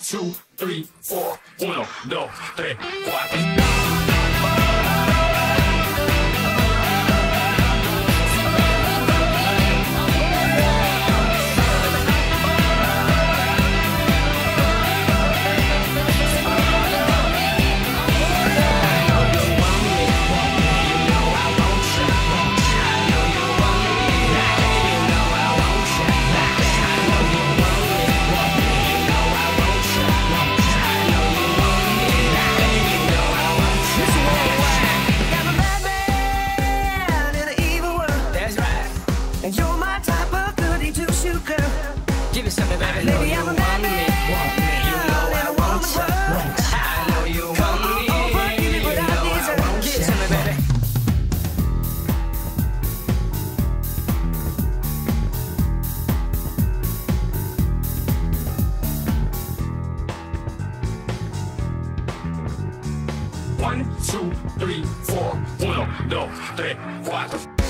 2, 3, 4. 1, 2, 3, 4. And you're my type of goody two-shoe girl. Give me something, baby. Baby, I'm a bad man. You know I want you. I know you want me. Oh, give me what I deserve. Give me something, baby. One, two, three, four. 1, 2, 3, 4.